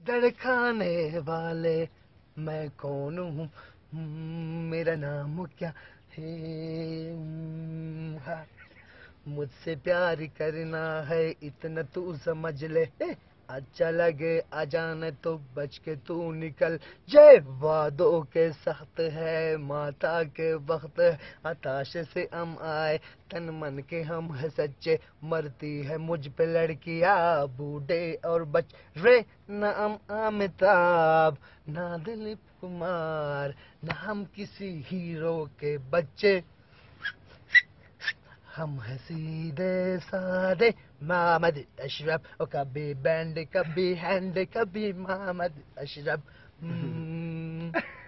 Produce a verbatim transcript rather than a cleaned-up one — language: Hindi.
धड़काने वाले मैं कौन हूँ, मेरा नाम क्या है। हाँ, मुझसे प्यार करना है इतना तू समझ ले, अच्छा लगे आ जाने तो बच के तू निकल। जय वादों के सख्त है माता के वक्त, हताश से हम आए तन मन के हम है सच्चे, मरती है मुझ पे लड़कियां बूढ़े और बच रे, ना हम अमिताभ ना दिलीप कुमार, ना हम किसी हीरो के बच्चे, हम हैं सीधे साधे मोहम्मद अशरफ, और कभी बैंड कभी हैंड कभी मोहम्मद अशरफ।